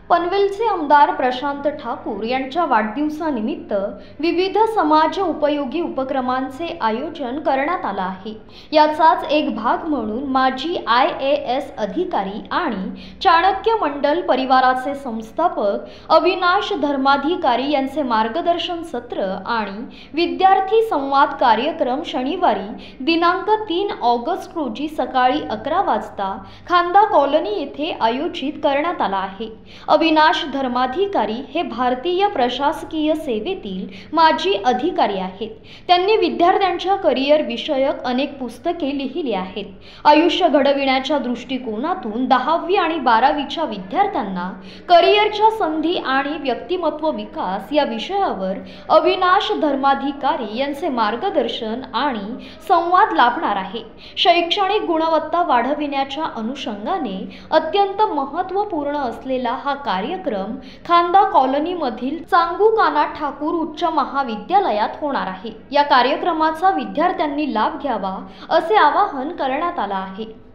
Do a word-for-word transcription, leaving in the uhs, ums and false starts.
पनवेलचे आमदार प्रशांत ठाकूर यांच्या वाढदिवसानिमित्त विविध समाज उपयोगी उपक्रमांचे आयोजन करण्यात आले आहे। याचाच एक भाग म्हणून माजी आय ए एस अधिकारी आणि चाणक्य मंडल परिवाराचे संस्थापक अविनाश धर्माधिकारी यांचे मार्गदर्शन सत्र आणि विद्यार्थी संवाद कार्यक्रम शनिवारी दिनांक तीन ऑगस्ट रोजी सकाळी अकरा वाजता खांदा कॉलनी येथे आयोजित करण्यात आला आहे। अविनाश धर्माधिकारी हे भारतीय प्रशासकीय सेवेतील माजी अधिकारी आहेत। त्यांनी विद्यार्थ्यांच्या करिअर विषयक अनेक पुस्तके लिहिली आहेत। आयुष्य घडविण्याच्या दृष्टिकोनातून दहावी आणि बारावीच्या विद्यार्थ्यांना करिअरच्या संधी आणि व्यक्तिमत्व विकास या विषयावर अविनाश धर्माधिकारी यांचे मार्गदर्शन आणि संवाद लाभणार आहे। शैक्षणिक गुणवत्ता वाढविण्याच्या अनुषंगाने अत्यंत महत्त्वपूर्ण असलेला हा कार्यक्रम खांदा कॉलनी मधील चांगुकाना ठाकूर उच्च महाविद्यालयात होणार आहे। या कार्यक्रमाचा विद्यार्थ्यांनी लाभ घ्यावा असे आवाहन करण्यात आले आहे।